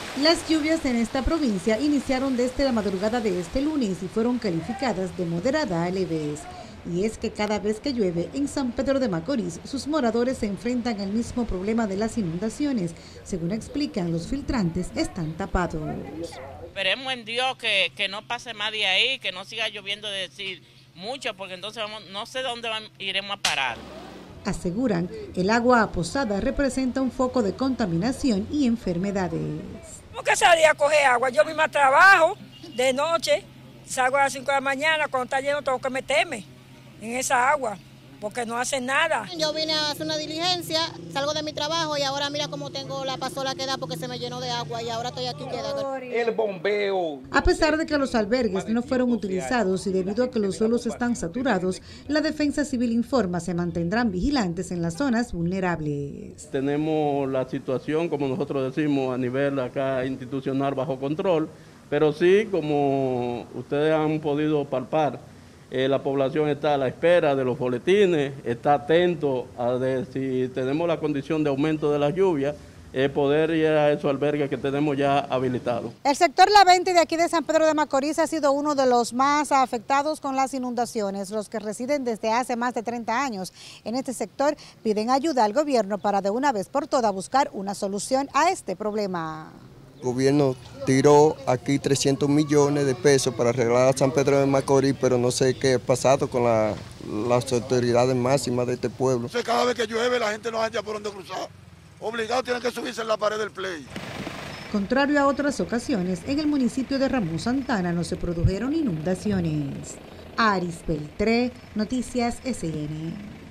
Las lluvias en esta provincia iniciaron desde la madrugada de este lunes y fueron calificadas de moderada a leves. Y es que cada vez que llueve en San Pedro de Macorís, sus moradores se enfrentan al mismo problema de las inundaciones. Según explican, los filtrantes están tapados. Esperemos en Dios que no pase más de ahí, que no siga lloviendo de decir mucho, porque entonces no sé dónde iremos a parar. Aseguran, el agua aposada representa un foco de contaminación y enfermedades. ¿Cómo que salí a coger agua? Yo misma trabajo de noche, salgo a las 5 de la mañana, cuando está lleno tengo que meterme en esa agua, porque no hace nada. Yo vine a hacer una diligencia, salgo de mi trabajo y ahora mira cómo tengo la pasola que da porque se me llenó de agua y ahora estoy aquí quedado. El bombeo. A pesar de que los albergues no fueron utilizados y debido a que los suelos están saturados, la Defensa Civil informa se mantendrán vigilantes en las zonas vulnerables. Tenemos la situación, como nosotros decimos, a nivel acá institucional bajo control, pero sí, como ustedes han podido palpar, la población está a la espera de los boletines, está atento a ver si tenemos la condición de aumento de las lluvias, poder ir a esos albergues que tenemos ya habilitados. El sector La Venta de aquí de San Pedro de Macorís ha sido uno de los más afectados con las inundaciones. Los que residen desde hace más de 30 años en este sector piden ayuda al gobierno para de una vez por todas buscar una solución a este problema. El gobierno tiró aquí 300 millones de pesos para arreglar a San Pedro de Macorís, pero no sé qué ha pasado con las autoridades máximas de este pueblo. Cada vez que llueve la gente no haya por dónde cruzar. Obligado tienen que subirse en la pared del play. Contrario a otras ocasiones, en el municipio de Ramón Santana no se produjeron inundaciones. Aris Beltré, Noticias SN.